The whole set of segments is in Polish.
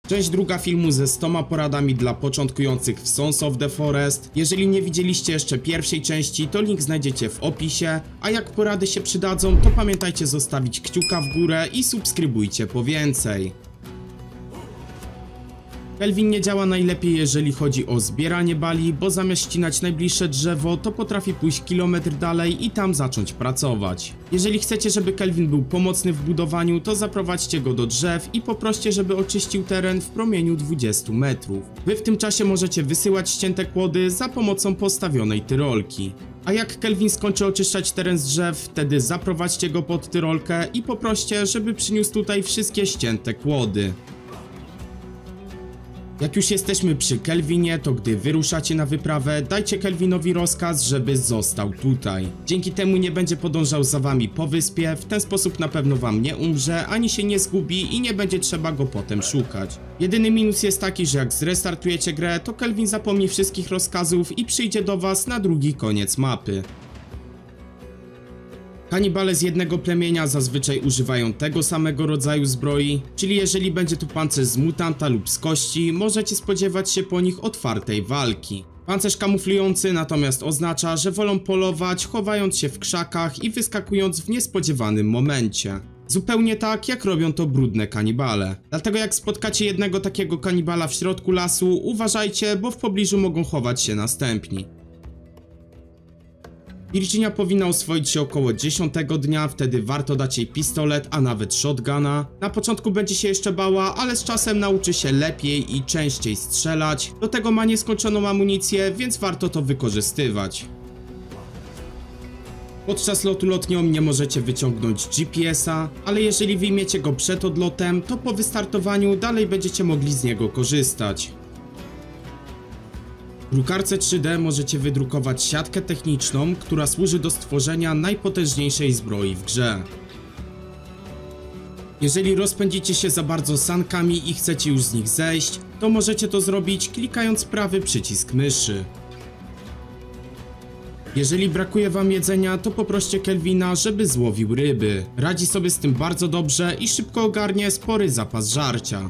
Część druga filmu ze 100 poradami dla początkujących w Sons of the Forest. Jeżeli nie widzieliście jeszcze pierwszej części, to link znajdziecie w opisie, a jak porady się przydadzą, to pamiętajcie zostawić kciuka w górę i subskrybujcie po więcej. Kelvin nie działa najlepiej, jeżeli chodzi o zbieranie bali, bo zamiast ścinać najbliższe drzewo, to potrafi pójść kilometr dalej i tam zacząć pracować. Jeżeli chcecie, żeby Kelvin był pomocny w budowaniu, to zaprowadźcie go do drzew i poproście, żeby oczyścił teren w promieniu 20 metrów. Wy w tym czasie możecie wysyłać ścięte kłody za pomocą postawionej tyrolki. A jak Kelvin skończy oczyszczać teren z drzew, wtedy zaprowadźcie go pod tyrolkę i poproście, żeby przyniósł tutaj wszystkie ścięte kłody. Jak już jesteśmy przy Kelvinie, to gdy wyruszacie na wyprawę, dajcie Kelvinowi rozkaz, żeby został tutaj. Dzięki temu nie będzie podążał za wami po wyspie, w ten sposób na pewno wam nie umrze, ani się nie zgubi i nie będzie trzeba go potem szukać. Jedyny minus jest taki, że jak zrestartujecie grę, to Kelvin zapomni wszystkich rozkazów i przyjdzie do was na drugi koniec mapy. Kanibale z jednego plemienia zazwyczaj używają tego samego rodzaju zbroi, czyli jeżeli będzie tu pancerz z mutanta lub z kości, możecie spodziewać się po nich otwartej walki. Pancerz kamuflujący natomiast oznacza, że wolą polować, chowając się w krzakach i wyskakując w niespodziewanym momencie. Zupełnie tak, jak robią to brudne kanibale. Dlatego jak spotkacie jednego takiego kanibala w środku lasu, uważajcie, bo w pobliżu mogą chować się następni. Virginia powinna oswoić się około 10 dnia, wtedy warto dać jej pistolet, a nawet shotguna. Na początku będzie się jeszcze bała, ale z czasem nauczy się lepiej i częściej strzelać. Do tego ma nieskończoną amunicję, więc warto to wykorzystywać. Podczas lotu lotnią nie możecie wyciągnąć GPS-a, ale jeżeli wyjmiecie go przed odlotem, to po wystartowaniu dalej będziecie mogli z niego korzystać. W drukarce 3D możecie wydrukować siatkę techniczną, która służy do stworzenia najpotężniejszej zbroi w grze. Jeżeli rozpędzicie się za bardzo sankami i chcecie już z nich zejść, to możecie to zrobić klikając prawy przycisk myszy. Jeżeli brakuje wam jedzenia, to poproście Kelvina, żeby złowił ryby. Radzi sobie z tym bardzo dobrze i szybko ogarnie spory zapas żarcia.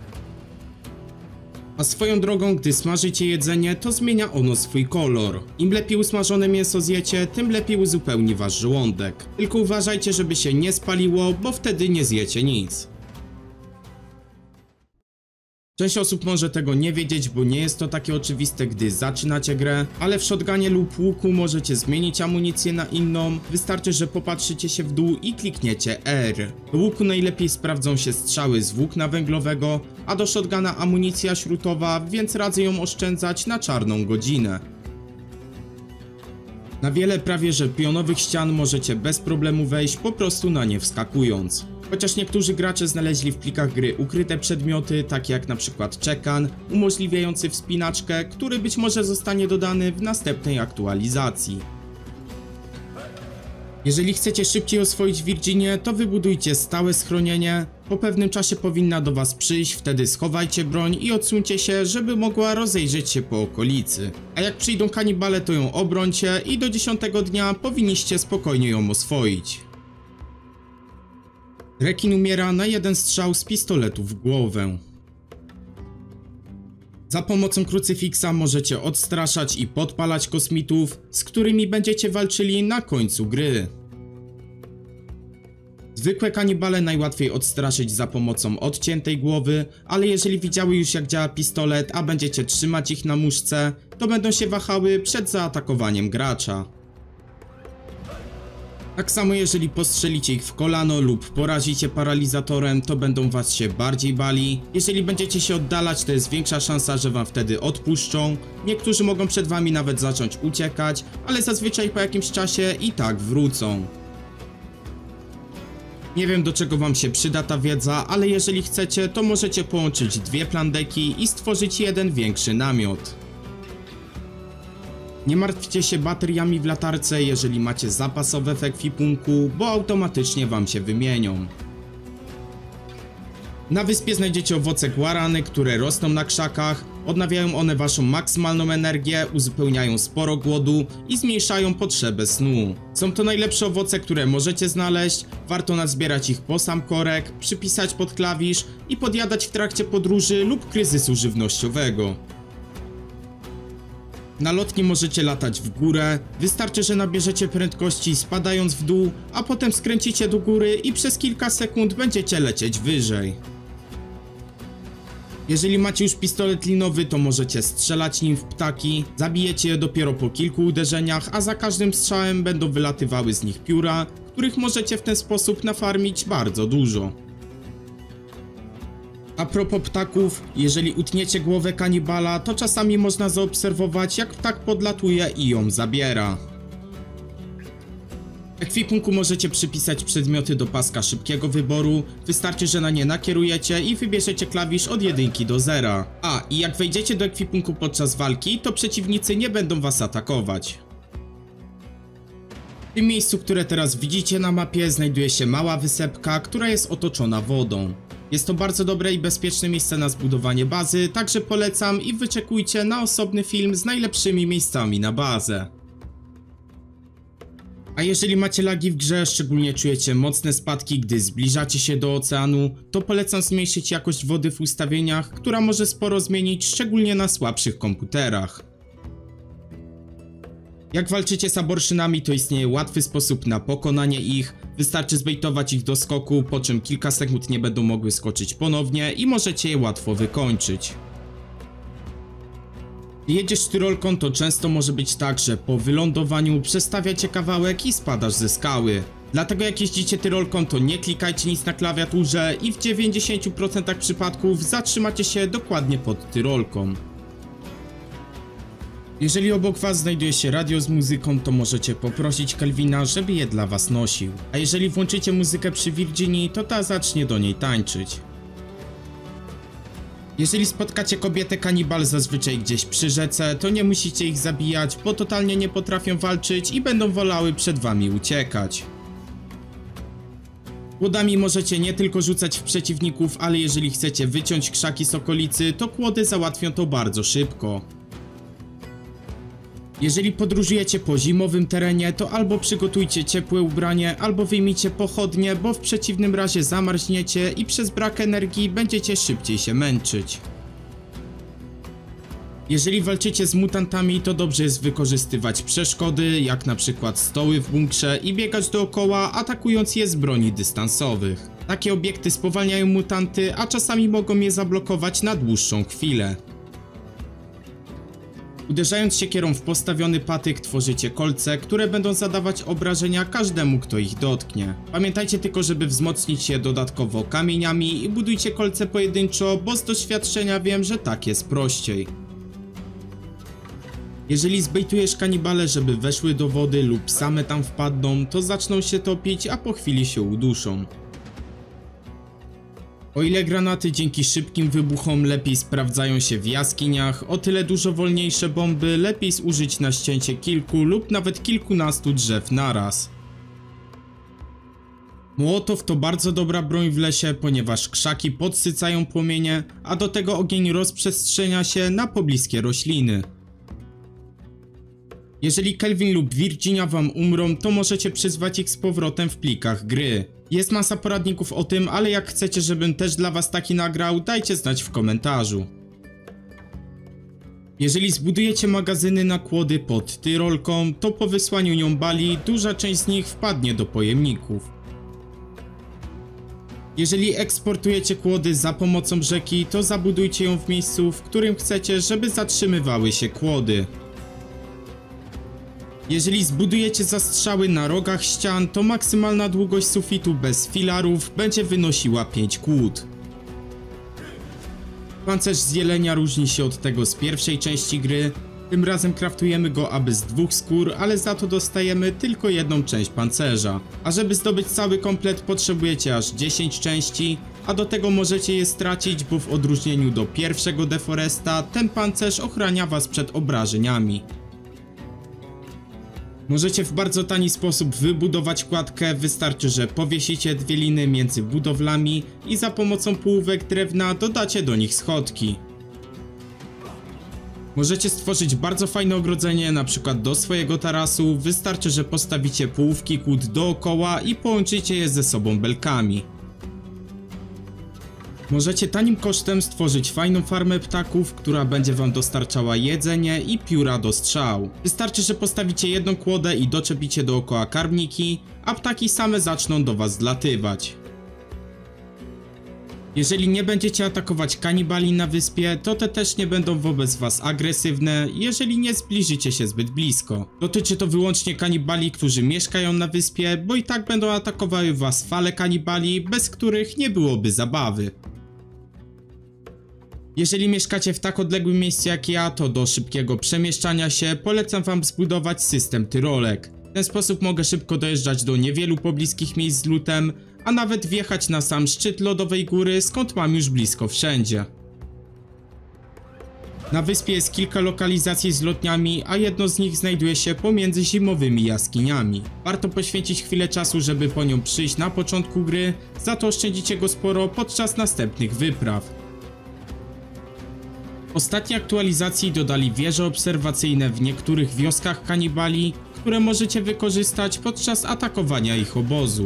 A swoją drogą, gdy smażycie jedzenie, to zmienia ono swój kolor. Im lepiej usmażone mięso zjecie, tym lepiej uzupełni wasz żołądek. Tylko uważajcie, żeby się nie spaliło, bo wtedy nie zjecie nic. Część osób może tego nie wiedzieć, bo nie jest to takie oczywiste, gdy zaczynacie grę, ale w shotgunie lub łuku możecie zmienić amunicję na inną, wystarczy, że popatrzycie się w dół i klikniecie R. Do łuku najlepiej sprawdzą się strzały z włókna węglowego, a do shotguna amunicja śrutowa, więc radzę ją oszczędzać na czarną godzinę. Na wiele prawie że pionowych ścian możecie bez problemu wejść, po prostu na nie wskakując. Chociaż niektórzy gracze znaleźli w plikach gry ukryte przedmioty, takie jak np. czekan, umożliwiający wspinaczkę, który być może zostanie dodany w następnej aktualizacji. Jeżeli chcecie szybciej oswoić Virginię, to wybudujcie stałe schronienie. Po pewnym czasie powinna do was przyjść, wtedy schowajcie broń i odsuńcie się, żeby mogła rozejrzeć się po okolicy. A jak przyjdą kanibale, to ją obrońcie i do 10 dnia powinniście spokojnie ją oswoić. Rekin umiera na jeden strzał z pistoletu w głowę. Za pomocą krucyfiksa możecie odstraszać i podpalać kosmitów, z którymi będziecie walczyli na końcu gry. Zwykłe kanibale najłatwiej odstraszyć za pomocą odciętej głowy, ale jeżeli widziały już jak działa pistolet, a będziecie trzymać ich na muszce, to będą się wahały przed zaatakowaniem gracza. Tak samo jeżeli postrzelicie ich w kolano lub porazicie paralizatorem, to będą was się bardziej bali. Jeżeli będziecie się oddalać, to jest większa szansa, że wam wtedy odpuszczą. Niektórzy mogą przed wami nawet zacząć uciekać, ale zazwyczaj po jakimś czasie i tak wrócą. Nie wiem, do czego wam się przyda ta wiedza, ale jeżeli chcecie, to możecie połączyć dwie plandeki i stworzyć jeden większy namiot. Nie martwcie się bateriami w latarce, jeżeli macie zapasowe w ekwipunku, bo automatycznie wam się wymienią. Na wyspie znajdziecie owoce guarany, które rosną na krzakach, Odnawiają one waszą maksymalną energię, uzupełniają sporo głodu i zmniejszają potrzebę snu. Są to najlepsze owoce, które możecie znaleźć, warto nazbierać ich po sam korek, przypisać pod klawisz i podjadać w trakcie podróży lub kryzysu żywnościowego. Na lotni możecie latać w górę, wystarczy, że nabierzecie prędkości spadając w dół, a potem skręcicie do góry i przez kilka sekund będziecie lecieć wyżej. Jeżeli macie już pistolet linowy, to możecie strzelać nim w ptaki, zabijecie je dopiero po kilku uderzeniach, a za każdym strzałem będą wylatywały z nich pióra, których możecie w ten sposób nafarmić bardzo dużo. A propos ptaków, jeżeli utniecie głowę kanibala, to czasami można zaobserwować, jak ptak podlatuje i ją zabiera. W ekwipunku możecie przypisać przedmioty do paska szybkiego wyboru, wystarczy, że na nie nakierujecie i wybierzecie klawisz od 1 do 0. A, i jak wejdziecie do ekwipunku podczas walki, to przeciwnicy nie będą was atakować. W tym miejscu, które teraz widzicie na mapie, znajduje się mała wysepka, która jest otoczona wodą. Jest to bardzo dobre i bezpieczne miejsce na zbudowanie bazy, także polecam i wyczekujcie na osobny film z najlepszymi miejscami na bazę. A jeżeli macie lagi w grze, szczególnie czujecie mocne spadki, gdy zbliżacie się do oceanu, to polecam zmniejszyć jakość wody w ustawieniach, która może sporo zmienić, szczególnie na słabszych komputerach. Jak walczycie z aborszynami, to istnieje łatwy sposób na pokonanie ich, wystarczy zbejtować ich do skoku, po czym kilka sekund nie będą mogły skoczyć ponownie i możecie je łatwo wykończyć. Gdy jedziesz tyrolką, to często może być tak, że po wylądowaniu przestawia cię kawałek i spadasz ze skały. Dlatego jak jeździcie tyrolką, to nie klikajcie nic na klawiaturze i w 90% przypadków zatrzymacie się dokładnie pod tyrolką. Jeżeli obok was znajduje się radio z muzyką, to możecie poprosić Kelvina, żeby je dla was nosił. A jeżeli włączycie muzykę przy Virginii, to ta zacznie do niej tańczyć. Jeżeli spotkacie kobietę kanibal zazwyczaj gdzieś przy rzece, to nie musicie ich zabijać, bo totalnie nie potrafią walczyć i będą wolały przed wami uciekać. Kłodami możecie nie tylko rzucać w przeciwników, ale jeżeli chcecie wyciąć krzaki z okolicy, to kłody załatwią to bardzo szybko. Jeżeli podróżujecie po zimowym terenie, to albo przygotujcie ciepłe ubranie, albo wyjmijcie pochodnie, bo w przeciwnym razie zamarzniecie i przez brak energii będziecie szybciej się męczyć. Jeżeli walczycie z mutantami, to dobrze jest wykorzystywać przeszkody, jak na przykład stoły w bunkrze i biegać dookoła, atakując je z broni dystansowych. Takie obiekty spowalniają mutanty, a czasami mogą je zablokować na dłuższą chwilę. Uderzając siekierą w postawiony patyk tworzycie kolce, które będą zadawać obrażenia każdemu, kto ich dotknie. Pamiętajcie tylko, żeby wzmocnić je dodatkowo kamieniami i budujcie kolce pojedynczo, bo z doświadczenia wiem, że tak jest prościej. Jeżeli zbejtujesz kanibale, żeby weszły do wody lub same tam wpadną, to zaczną się topić, a po chwili się uduszą. O ile granaty dzięki szybkim wybuchom lepiej sprawdzają się w jaskiniach, o tyle dużo wolniejsze bomby lepiej zużyć na ścięcie kilku lub nawet kilkunastu drzew naraz. Mołotow to bardzo dobra broń w lesie, ponieważ krzaki podsycają płomienie, a do tego ogień rozprzestrzenia się na pobliskie rośliny. Jeżeli Kelvin lub Virginia wam umrą, to możecie przyzwać ich z powrotem w plikach gry. Jest masa poradników o tym, ale jak chcecie, żebym też dla was taki nagrał, dajcie znać w komentarzu. Jeżeli zbudujecie magazyny na kłody pod tyrolką, to po wysłaniu nią bali duża część z nich wpadnie do pojemników. Jeżeli eksportujecie kłody za pomocą rzeki, to zabudujcie ją w miejscu, w którym chcecie, żeby zatrzymywały się kłody. Jeżeli zbudujecie zastrzały na rogach ścian, to maksymalna długość sufitu bez filarów będzie wynosiła 5 kłód. Pancerz z jelenia różni się od tego z pierwszej części gry. Tym razem kraftujemy go aby z 2 skór, ale za to dostajemy tylko jedną część pancerza. A żeby zdobyć cały komplet potrzebujecie aż 10 części, a do tego możecie je stracić, bo w odróżnieniu do pierwszego Deforesta ten pancerz ochrania was przed obrażeniami. Możecie w bardzo tani sposób wybudować kładkę, wystarczy, że powiesicie 2 liny między budowlami i za pomocą półówek drewna dodacie do nich schodki. Możecie stworzyć bardzo fajne ogrodzenie, np. do swojego tarasu, wystarczy, że postawicie połówki kłód dookoła i połączycie je ze sobą belkami. Możecie tanim kosztem stworzyć fajną farmę ptaków, która będzie wam dostarczała jedzenie i pióra do strzał. Wystarczy, że postawicie jedną kłodę i doczepicie dookoła karmniki, a ptaki same zaczną do was zlatywać. Jeżeli nie będziecie atakować kanibali na wyspie, to te też nie będą wobec was agresywne, jeżeli nie zbliżycie się zbyt blisko. Dotyczy to wyłącznie kanibali, którzy mieszkają na wyspie, bo i tak będą atakowały was fale kanibali, bez których nie byłoby zabawy. Jeżeli mieszkacie w tak odległym miejscu jak ja, to do szybkiego przemieszczania się polecam wam zbudować system tyrolek. W ten sposób mogę szybko dojeżdżać do niewielu pobliskich miejsc z lootem, a nawet wjechać na sam szczyt lodowej góry, skąd mam już blisko wszędzie. Na wyspie jest kilka lokalizacji z lotniami, a jedno z nich znajduje się pomiędzy zimowymi jaskiniami. Warto poświęcić chwilę czasu, żeby po nią przyjść na początku gry, za to oszczędzicie go sporo podczas następnych wypraw. W ostatniej aktualizacji dodali wieże obserwacyjne w niektórych wioskach kanibali, które możecie wykorzystać podczas atakowania ich obozu.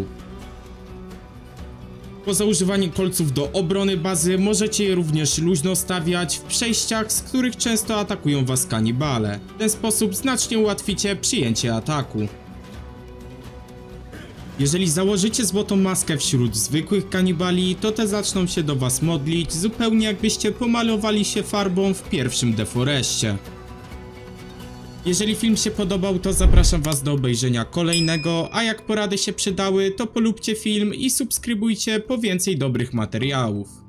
Poza używaniem kolców do obrony bazy, możecie je również luźno stawiać w przejściach, z których często atakują was kanibale. W ten sposób znacznie ułatwicie przyjęcie ataku. Jeżeli założycie złotą maskę wśród zwykłych kanibali, to te zaczną się do was modlić, zupełnie jakbyście pomalowali się farbą w pierwszym deforeście. Jeżeli film się podobał, to zapraszam was do obejrzenia kolejnego, a jak porady się przydały, to polubcie film i subskrybujcie po więcej dobrych materiałów.